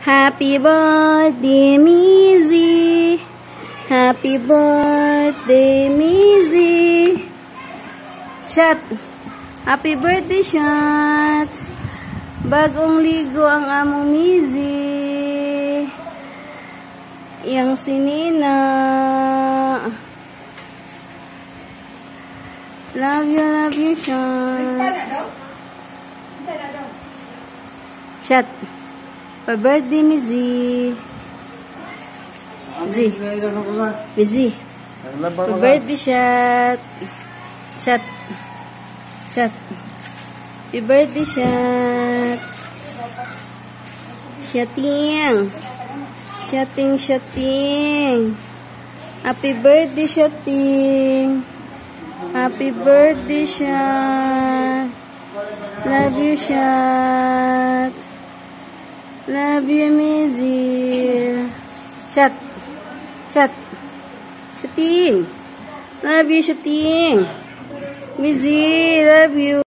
Happy birthday, Mizzy. Happy birthday, Mizzy. Shot. Happy birthday, Shot. Bagong ligo ang amo Mizzy. Yang sinina. Love you, Shot. Shot. Happy birthday, Mizzy. Mizzy. Happy birthday, Shot. Shot. Shot. Happy birthday, Shot. Shating. Shating, shating. Happy birthday, Shating. Happy birthday, Shot. Love you, Shot. Love you, Mizzy. Shot. Shot. Shating. Love you, Shating. Mizzy, love you.